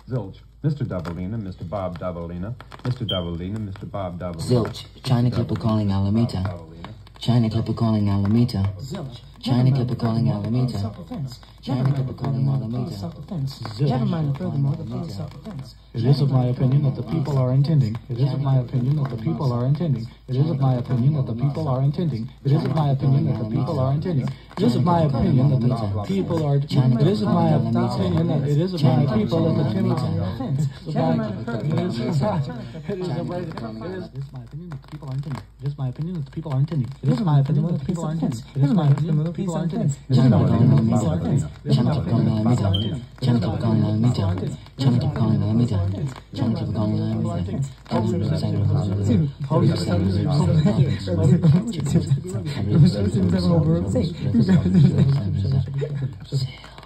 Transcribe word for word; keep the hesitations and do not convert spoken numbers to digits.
Zilch, Mister Doubleina, Mister Bob Doubleina, Mister Doubleina, Mister Bob Doubleina. Zilch, China Clipper calling Alameda. China Clipper calling Alameda. Zilch, China Clipper calling Alameda. self-defense. China Clipper calling Alameda. Self-defense. Zilch. Never mind furthermore the full self-defense. It is of my opinion that the people are intending. It is of my opinion that the people are intending. It is of my opinion that the people are intending. It is of my opinion that the people are intending. It is of my opinion that the people are. It is of my opinion that it is of my people that the people are. It is of my opinion that the people are intending. It is my opinion that the people are intending. It is my opinion that the people are intending. It is my opinion that the people are intending. It is my opinion that the people are intending. China Clipper calling Alameda. China Clipper calling Alameda. China Clipper calling Alameda. China Clipper calling Alameda. Zilch.